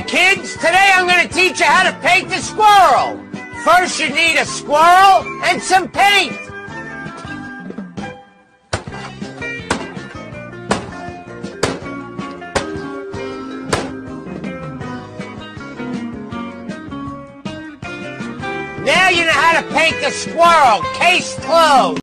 Kids, today I'm going to teach you how to paint a squirrel. First you need a squirrel and some paint. Now you know how to paint the squirrel. Case closed.